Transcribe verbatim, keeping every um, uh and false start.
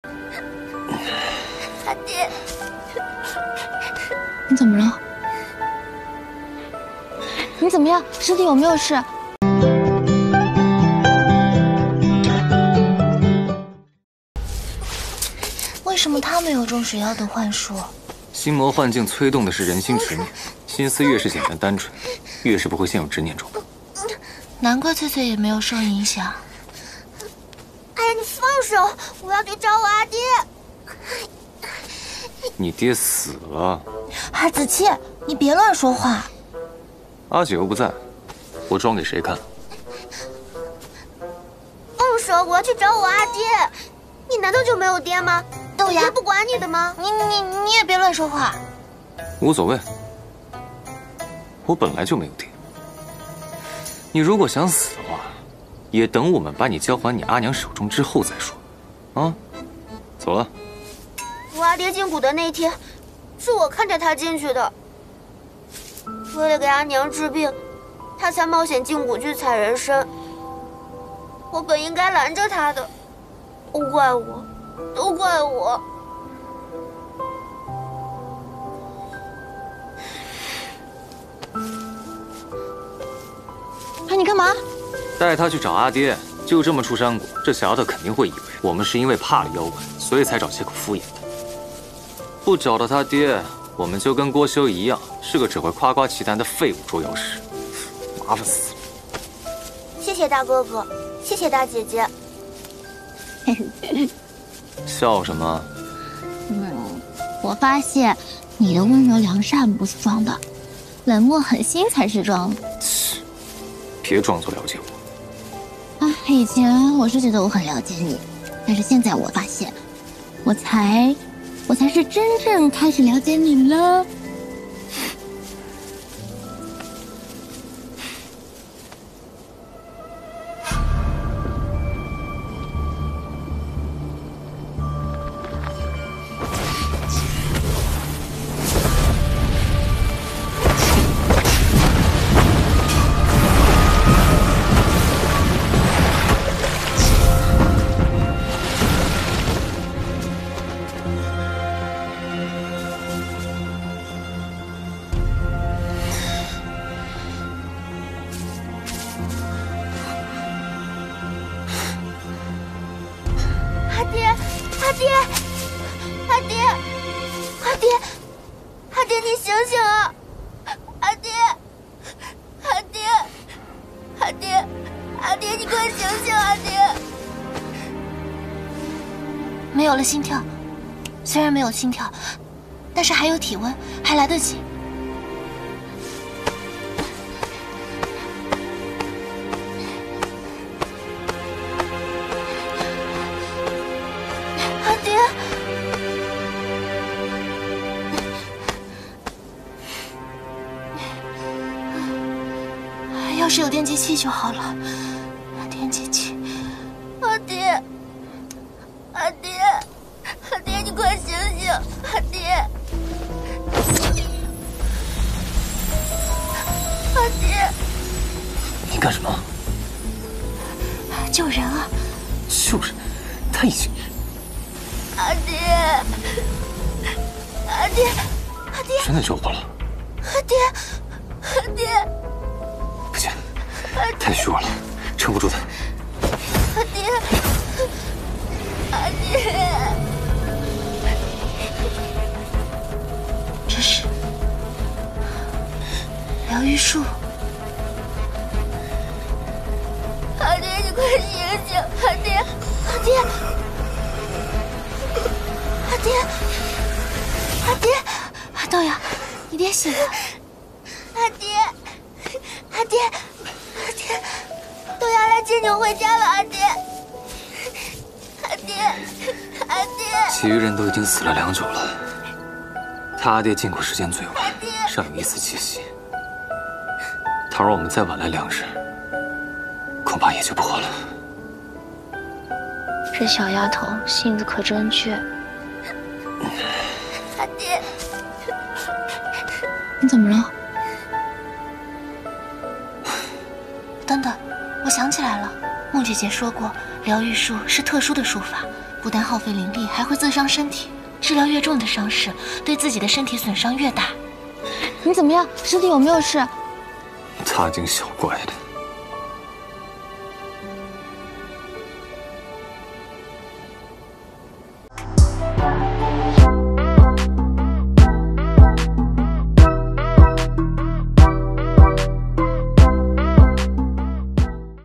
阿爹， 你怎么了？你怎么样？身体有没有事？为什么他没有中水妖的幻术？ 心魔幻境催动的是人心执念，心思越是简单单纯，越是不会陷入执念中。 难怪翠翠也没有受影响。 哎呀，你放手！我要去找我阿爹。 你爹死了。 海子期，你别乱说话。 阿姐又不在，我装给谁看？ 放手！我要去找我阿爹。你难道就没有爹吗？ 豆芽爹不管你的吗？ 你你你也别乱说话。 无所谓，我本来就没有爹。你如果想死的话，也等我们把你交还你阿娘手中之后再说。啊，走了。 我阿爹进谷的那天，是我看着他进去的。为了给阿娘治病，他才冒险进谷去采人参。我本应该拦着他的，都怪我，都怪我。 哎，你干嘛？ 带他去找阿爹，就这么出山谷，这小丫头肯定会以为我们是因为怕了妖怪，所以才找借口敷衍他。不找到他爹，我们就跟郭修一样，是个只会夸夸其谈的废物捉妖师，麻烦死了。 谢谢大哥哥，谢谢大姐姐。 笑什么？ 嗯，我发现你的温柔良善不是装的，冷漠狠心才是装的。 切，别装作了解我。 啊，以前我是觉得我很了解你，但是现在我发现，我才，我才是真正开始了解你了。 阿爹，阿爹，阿爹，阿爹，阿爹，你醒醒啊！阿爹，阿爹，阿爹，阿爹，你快醒醒！阿爹， 没有了心跳，虽然没有心跳，但是还有体温，还来得及。 阿爹， 要是有电击器就好了，电击器。 阿爹，阿爹，阿爹，你快醒醒！阿爹，阿爹， 你干什么？ 救人啊！ 救人？他已经…… 阿爹，阿爹，阿爹， 真的救活了。 阿爹，阿爹， 不行，太虚弱了，撑不住他。 阿爹，阿爹， 这是疗愈术。 阿爹，你快醒醒！阿爹，阿爹，阿爹，阿爹， 豆芽，你爹醒了。 阿爹，阿爹，阿爹，豆芽来接你回家了，阿爹，阿爹，阿爹。 其余人都已经死了良久了，他阿爹进谷时间最晚，尚有一丝气息。倘若我们再晚来两日，恐怕也救不活了。 这小丫头性子可真倔。 阿爹， 你怎么了？等等，我想起来了，孟姐姐说过，疗愈术是特殊的术法， 不但耗费灵力，还会自伤身体。治疗越重的伤势，对自己的身体损伤越大。 你怎么样？身体有没有事？ 大惊小怪的。